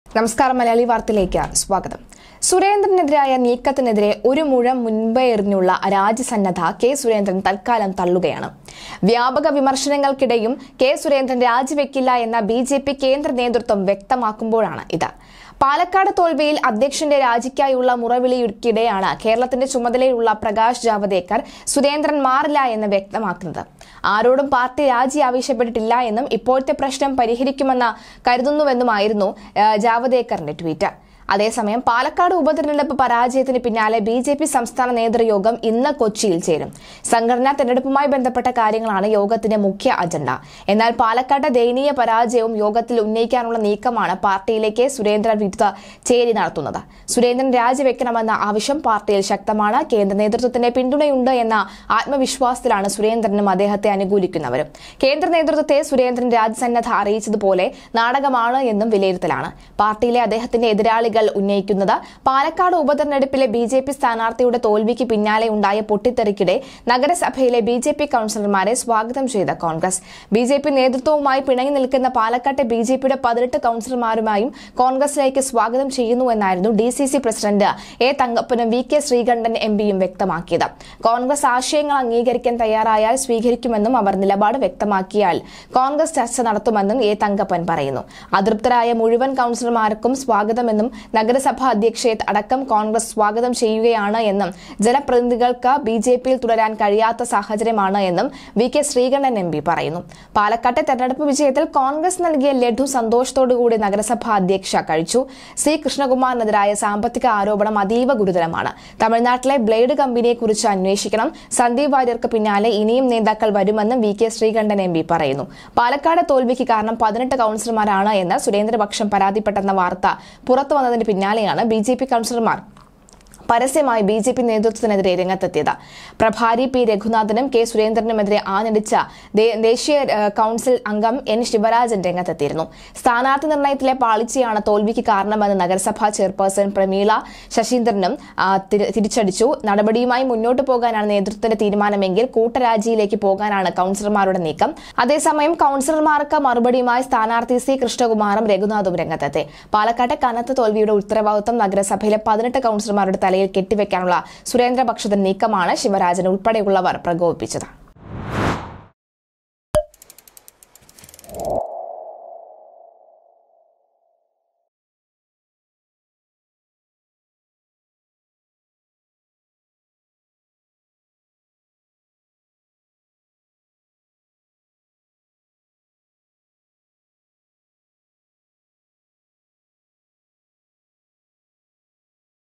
നമസ്കാരം. മലയാളി വാർത്തയിലേക്ക് സ്വാഗതം. സുരേന്ദ്രനെതിരായ നീക്കത്തിനെതിരെ ഒരു മുഴം മുൻപേ എറിഞ്ഞുള്ള രാജ്യസന്നദ്ധ കെ സുരേന്ദ്രൻ തൽക്കാലം തള്ളുകയാണ്. വ്യാപക വിമർശനങ്ങൾക്കിടെയും കെ സുരേന്ദ്രൻ രാജിവെക്കില്ല എന്ന ബി.ജെ.പി. കേന്ദ്ര നേതൃത്വം വ്യക്തമാക്കുമ്പോഴാണ് ഇത്. പാലക്കാട് തോൽവിയിൽ അധ്യക്ഷന്റെ രാജിക്കായുള്ള മുറവിളിക്കിടെയാണ് കേരളത്തിന്റെ ചുമതലയുള്ള പ്രകാശ് ജാവദേക്കർ സുരേന്ദ്രൻ മാറില്ല എന്ന് വ്യക്തമാക്കുന്നത്. ആരോടും പാർട്ടി രാജി ആവശ്യപ്പെട്ടിട്ടില്ല എന്നും ഇപ്പോഴത്തെ പ്രശ്നം പരിഹരിക്കുമെന്ന് കരുതുന്നുവെന്നുമായിരുന്നു ജാവദേക്കറിന്റെ ട്വീറ്റ്. അതേസമയം പാലക്കാട് ഉപതെരഞ്ഞെടുപ്പ് പരാജയത്തിന് പിന്നാലെ ബി.ജെ.പി. സംസ്ഥാന നേതൃയോഗം ഇന്ന് കൊച്ചിയിൽ ചേരും. സംഘടനാ തെരഞ്ഞെടുപ്പുമായി ബന്ധപ്പെട്ട കാര്യങ്ങളാണ് യോഗത്തിന്റെ മുഖ്യ അജണ്ട. എന്നാൽ പാലക്കാട്ടെ ദയനീയ പരാജയവും യോഗത്തിൽ ഉന്നയിക്കാനുള്ള നീക്കമാണ് പാർട്ടിയിലേക്ക് സുരേന്ദ്രൻ വിരുദ്ധ ചേരി നടത്തുന്നത്. സുരേന്ദ്രൻ രാജിവെക്കണമെന്ന ആവശ്യം പാർട്ടിയിൽ ശക്തമാണ്. കേന്ദ്ര നേതൃത്വത്തിന്റെ പിന്തുണയുണ്ട് എന്ന ആത്മവിശ്വാസത്തിലാണ് സുരേന്ദ്രനും അദ്ദേഹത്തെ അനുകൂലിക്കുന്നവരും. കേന്ദ്ര നേതൃത്വത്തെ സുരേന്ദ്രൻ രാജ്യസന്നദ്ധ അറിയിച്ചതുപോലെ നാടകമാണ് എന്നും വിലയിരുത്തലാണ് പാർട്ടിയിലെ അദ്ദേഹത്തിന്റെ എതിരാളികൾ ഉന്നയിക്കുന്നത്. പാലക്കാട് ഉപതെരഞ്ഞെടുപ്പിലെ ബി.ജെ.പി. സ്ഥാനാർത്ഥിയുടെ തോൽവിക്ക് പിന്നാലെ ഉണ്ടായ പൊട്ടിത്തെറിക്കിടെ നഗരസഭയിലെ ബി.ജെ.പി. കൌൺസിലർമാരെ സ്വാഗതം ചെയ്ത കോൺഗ്രസ് ബി.ജെ.പി. നേതൃത്വവുമായി പിണങ്ങി നിൽക്കുന്ന പാലക്കാട്ടെ ബി.ജെ.പിയുടെ 18 കൌൺസിലർമാരുമായും കോൺഗ്രസിലേക്ക് സ്വാഗതം ചെയ്യുന്നുവെന്നായിരുന്നു ഡി.സി.സി. President A. തങ്കപ്പനും വി.കെ. ശ്രീകണ്ഠൻ എം.പിയും വ്യക്തമാക്കിയത്. കോൺഗ്രസ് ആശയങ്ങൾ അംഗീകരിക്കാൻ തയ്യാറായാൽ സ്വീകരിക്കുമെന്നും അവർ നിലപാട് വ്യക്തമാക്കിയാൽ കോൺഗ്രസ് ചർച്ച നടത്തുമെന്നും എ. തങ്കപ്പൻ പറയുന്നു. അതൃപ്തരായ മുഴുവൻ കൌൺസിലർമാർക്കും സ്വാഗതമെന്നും നഗരസഭാ അധ്യക്ഷയെ അടക്കം കോൺഗ്രസ് സ്വാഗതം ചെയ്യുകയാണ് എന്നും ജനപ്രതിനിധികൾക്ക് ബി.ജെ.പിയിൽ തുടരാൻ കഴിയാത്ത സാഹചര്യമാണ് എന്നും വി.കെ. ശ്രീകണ്ഠൻ എം.പി. പറയുന്നു. പാലക്കാട്ടെ തെരഞ്ഞെടുപ്പ് വിജയത്തിൽ കോൺഗ്രസ് നൽകിയ ലഡു സന്തോഷത്തോടുകൂടി നഗരസഭാ അധ്യക്ഷ കഴിച്ചു. സി കൃഷ്ണകുമാറിനെതിരായ സാമ്പത്തിക ആരോപണം അതീവ ഗുരുതരമാണ്. തമിഴ്നാട്ടിലെ ബ്ലേഡ് കമ്പനിയെക്കുറിച്ച് അന്വേഷിക്കണം. സന്ദീപ് വാര്യർക്ക് പിന്നാലെ ഇനിയും നേതാക്കൾ വരുമെന്നും വി.കെ. ശ്രീകണ്ഠൻ എം.പി. പറയുന്നു. പാലക്കാട് തോൽവിക്ക് കാരണം 18 കൌൺസിലർമാരാണ് എന്ന് സുരേന്ദ്രപക്ഷം പരാതിപ്പെട്ടെന്ന വാർത്ത പുറത്തു വന്നതിന് പിന്നാലെയാണ് ബി.ജെ.പി. കൌൺസിലർമാർ പരസ്യമായി ബി.ജെ.പി. നേതൃത്വത്തിനെതിരെ രംഗത്തെത്തിയത്. പ്രഭാരി പി. രഘുനാഥനും കെ സുരേന്ദ്രനുമെതിരെ ആഞ്ഞടിച്ച ദേശീയ കൌൺസിൽ അംഗം എൻ. ശിവരാജൻ രംഗത്തെത്തിയിരുന്നു. സ്ഥാനാർത്ഥി നിർണയത്തിലെ പാളിച്ചയാണ് തോൽവിക്ക് കാരണമെന്ന് നഗരസഭാ ചെയർപേഴ്സൺ പ്രമീള ശശീന്ദ്രനും തിരിച്ചടിച്ചു. നടപടിയുമായി മുന്നോട്ടു പോകാനാണ് നേതൃത്വത്തിന്റെ തീരുമാനമെങ്കിൽ കൂട്ടരാജിയിലേക്ക് പോകാനാണ് കൌൺസിലർമാരുടെ നീക്കം. അതേസമയം കൌൺസിലർമാർക്ക് മറുപടിയുമായി സ്ഥാനാർത്ഥി സി കൃഷ്ണകുമാറും രഘുനാഥും രംഗത്തെത്തി. പാലക്കാട്ടെ കനത്ത തോൽവിയുടെ ഉത്തരവാദിത്വം നഗരസഭയിലെ 18 കൌൺസിലർമാരുടെ തലയിൽ കെട്ടിവെക്കാനുള്ള സുരേന്ദ്രപക്ഷത്തിന്റെ നീക്കമാണ് ശിവരാജൻ ഉൾപ്പെടെയുള്ളവർ പ്രകോപിപ്പിച്ചത്.